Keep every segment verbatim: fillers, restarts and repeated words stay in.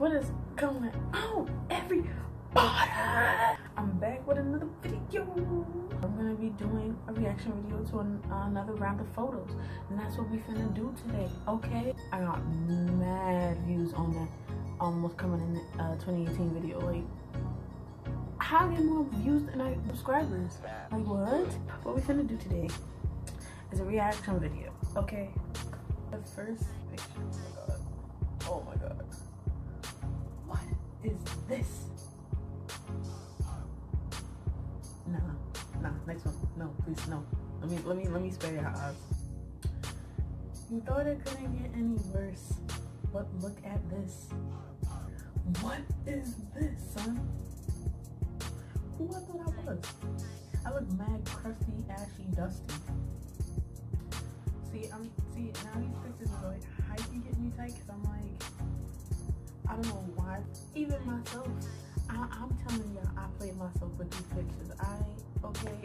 What is going on, everybody? I'm back with another video. I'm gonna be doing a reaction video to an, another round of photos, and that's what we finna do today. Okay, I got mad views on that um what's coming in the uh, twenty eighteen video. Like, how I get more views than I subscribers? Like, what? What we finna do today is a reaction video. Okay, the first picture. Oh my god. Oh my god. What is this? Nah, nah, next one. No, please, no. Let me, let me, let me spare your eyes. You thought it couldn't get any worse, but look at this. What is this, son? Who I thought I was? I look mad, crusty, ashy, dusty. See, I'm, see, now these pictures are like hyping get me tight, cause I'm like, I don't know why. Even myself, I, I'm telling y'all, I played myself with these pictures. I, okay.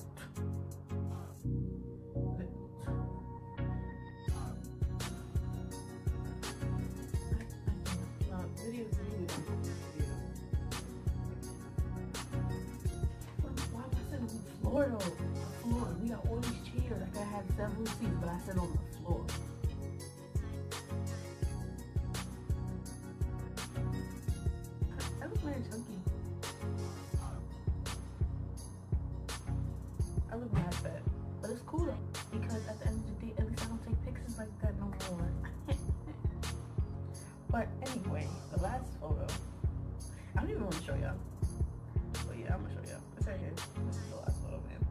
Uh, video, video, video. Why am I sitting on the floor though? The floor. We got all these chairs. I could have several seats, but I sit on the floor. Very chunky. I look mad fat, but it's cool though, because at the end of the day, at least I don't take pictures like that no more. But anyway, the last photo, I don't even want to show y'all, but yeah, I'm gonna show y'all. It's right here. This is the last photo, man.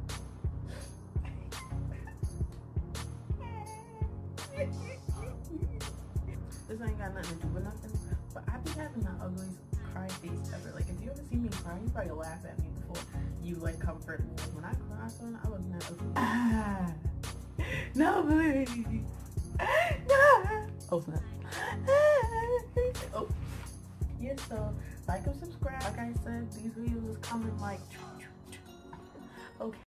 This ain't got nothing to do with nothing, but I be having the ugliest cry face ever. Like, if you ever see me cry, you probably laugh at me before you like comfort me. Like, when I cry, son, I look mad ugly. Ah, no, please. No. Oh, snap. Oh, yeah. So, like and subscribe. Like I said, these videos is coming like. Okay.